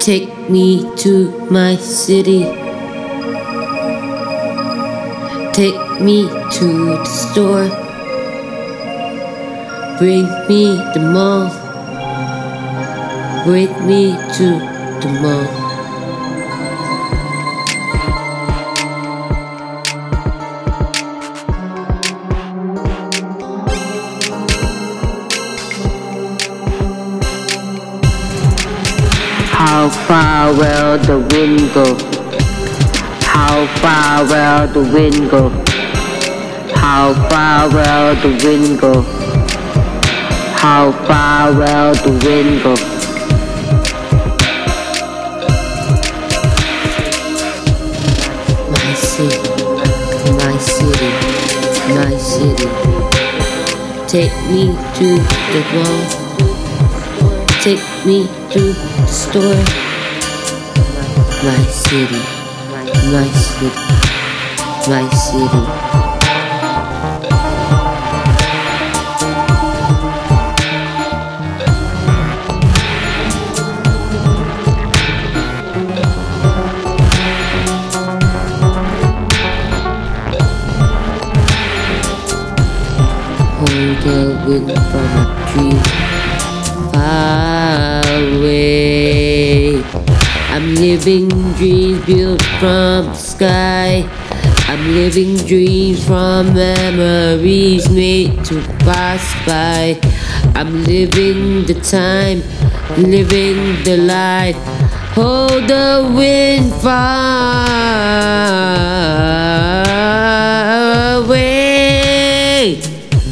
Take me to my city. Take me to the store. Bring me the mall. Bring me to the mall. How far will the wind go? How far will the wind go? How far will the wind go? How far will the wind go? My city, my city, my city. Take me to the mall. Take me to the store. My city, my city, my city. Hold the wind from a tree far away. I'm living dreams built from the sky. I'm living dreams from memories made to pass by. I'm living the time, living the life. Hold the wind far away.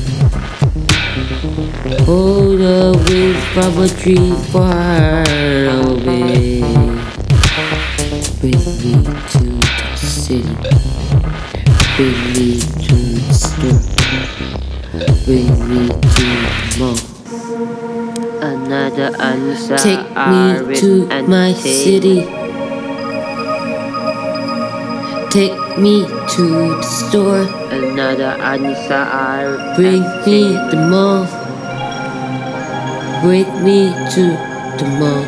Hold the wind from a tree far away. Bring me to the city. Bring me to the store. Bring me to the mall. Another anisa. Take me Arip to and my Toucheddownkuching. city. Take me to the store. Another anisa. Arip Bring and me Toucheddownkuching. the mall. Bring me to the mall.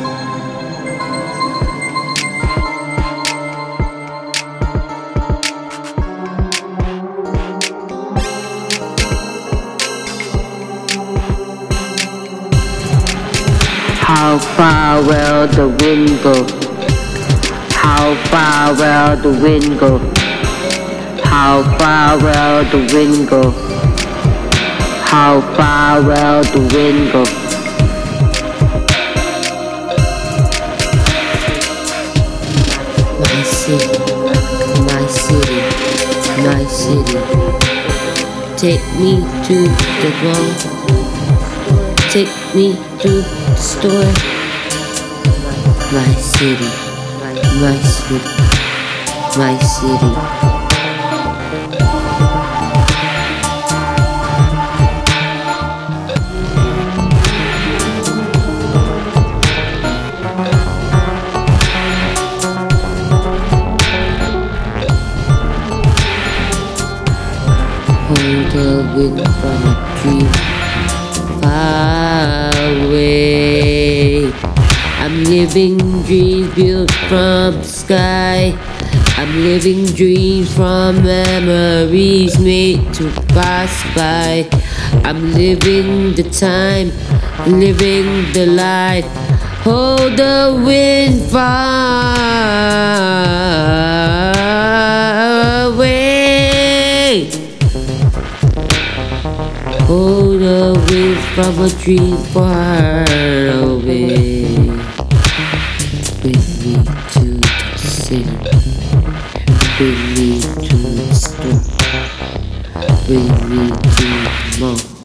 How far will the wind go? How far will the wind go? How far will the wind go? How far will the wind go? My city, my city, my city. Take me to the mall. Take me to the store. My city, my city, my city. Hold the wind from a tree far away. I'm living dreams built from the sky. I'm living dreams from memories made to pass by. I'm living the time, living the life. Hold the wind far away. Hold the wind from a tree far away. Bring me to the city. Bring me to the store. Bring me to the mall.